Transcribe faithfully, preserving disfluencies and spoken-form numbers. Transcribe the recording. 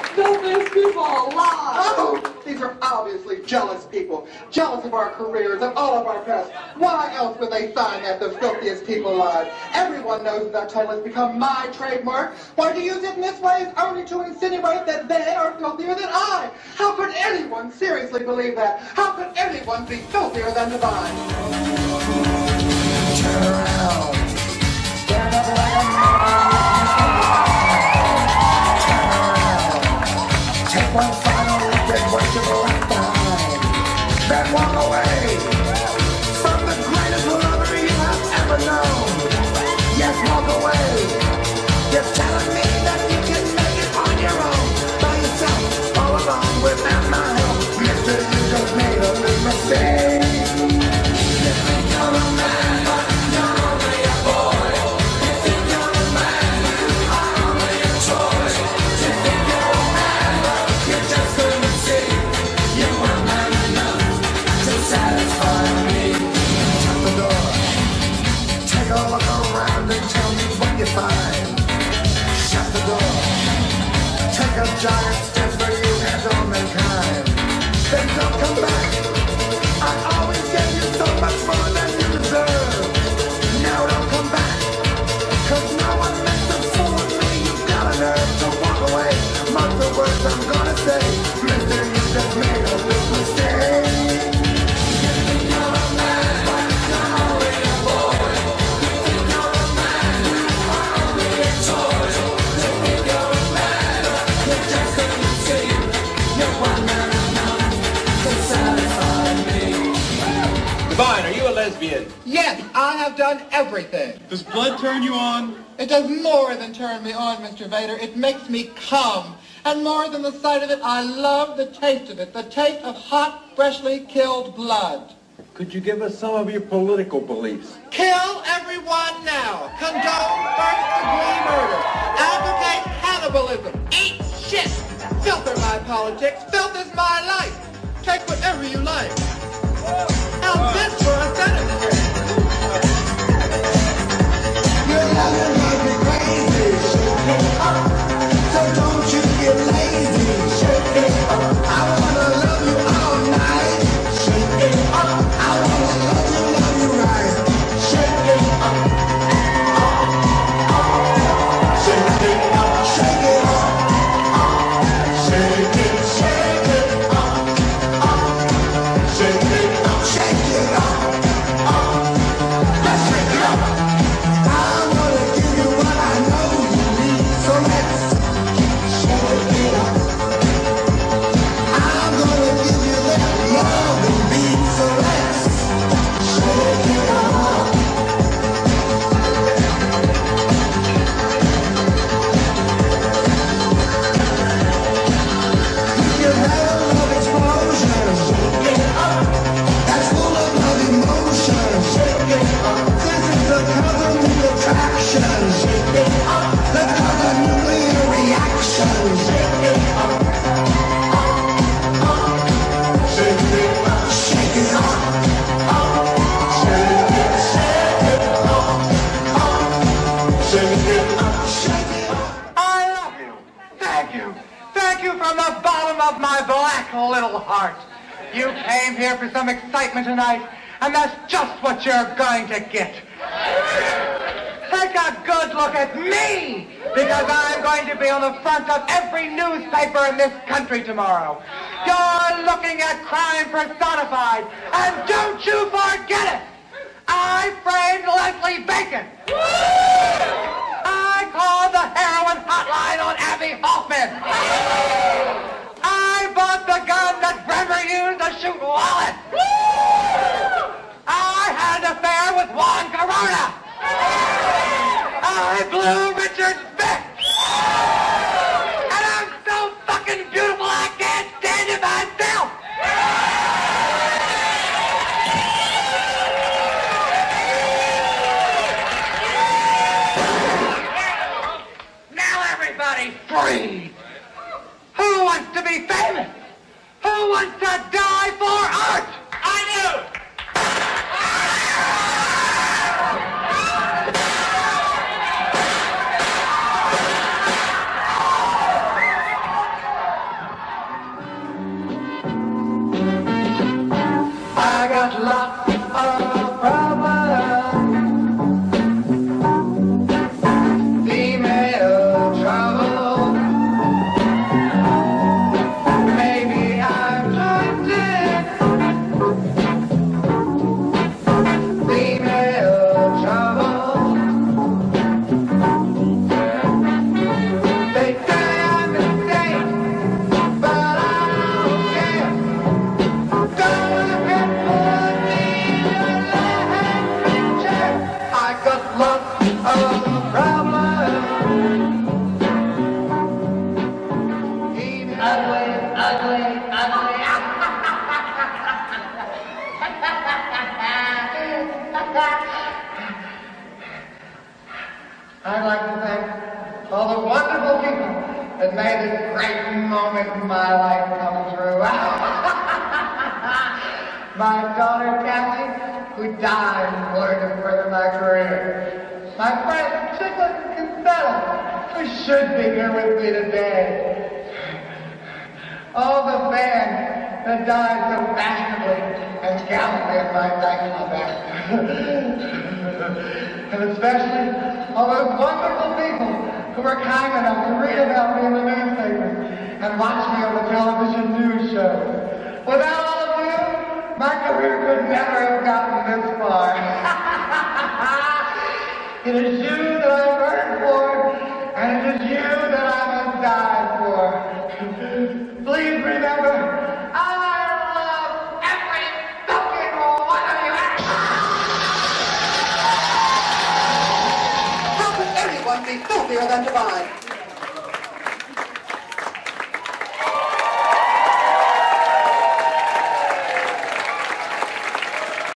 filthiest people alive. Oh, these are obviously jealous people. Jealous of our careers and all of our past. Why else would they sign that the filthiest people alive? Everyone knows that, that title has become my trademark. Why to use it in this way is only to insinuate that they are filthier than I. How could anyone seriously believe that? How could anyone be filthier than Divine? Turn around. Stand up like a man. Turn around. Take one final look at what you've left behind. Then walk away from the greatest lover you have ever known. Yes, walk away. You're telling me that you can make it on your own, by yourself, all alone, without my help. Mister, you just made a big mistake. You think you're a man, but you're only a boy. You think you're a man, you are only a toy. You think you're a man, but you just couldn't see. You weren't man enough to satisfy me. Shut the door. Take a look around and tell me what you find. Shut the door. Take a giant step for you and all mankind. Then don't come back. I always gave you so much more than you deserve. Now don't come back. Cause no one makes a fool of me. You've got a nerve to walk away. Mark the words I'm gonna say. Mister, you just made a big mistake. You think you're a man, but you're only a boy. You think you're a man, you are only a toy. You think you're a man, you just couldn't see. You're one man enough to satisfy me. Divine, are you a lesbian? Yes, I have done everything. Does blood turn you on? It does more than turn me on, Mister Vader. It makes me come. And more than the sight of it, I love the taste of it. The taste of hot, freshly killed blood. Could you give us some of your political beliefs? Kill everyone now. Condone first-degree murder. Advocate cannibalism. Eat shit. Filter my politics. Filth is my life. Take whatever you like. How's this for a senator? You're loving like a crazy. Shake it up. So don't you get lazy. Shake it up. I wanna love you all night. Shake it up. I wanna love you, love you right. Shake it up. Up, up. Shake it up. Shake it up. Up. Shake it, shake it up. Up. Shake it up. Shake it up. Up. Let's shake it up. I wanna give you what I know you need. So let's shake it up. I'm gonna give you that love and beat. So let's shake it up. You can have a love explosion. Shake it up. That's full of love emotion. Shake it up. This is the cosmic attraction. Shake it up. The cosmic nuclear reaction. Shake it up. Up, up. Shake it up. Shake it up. Up. Shake it, shake it up. Up. Shake it up. Shake it up. I love you. Thank you. Thank you from the bottom of my black little heart. You came here for some excitement tonight, and that's just what you're going to get. Take a good look at me, because I'm going to be on the front of every newspaper in this country tomorrow. You're looking at crime personified, and don't you forget it. I framed Leslie Bacon. I called the heroin hotline on Abby Hoffman. I bought the gun that Bremer used to shoot Wallace. I had an affair with Juan Corona. I blew Richard Smith. And I'm so fucking beautiful I can't stand it myself. Now everybody breathe. Who wants to be famous? Who wants to die for art? I do. that made this great moment in my life come true. My daughter Kathy, who died in order to further my career. My friend Chiclet Kinsella, who should be here with me today. All the fans that died so fashionably and gallantly at my nightclub act. And especially all those wonderful people who were kind enough to read about me in the newspapers and watch me on the television news shows. Without all of you, my career could never have gotten this far. It is you that I work for, and it is you that I must die for. Please remember, I love every fucking one of you. How could anyone be filthier than Divine?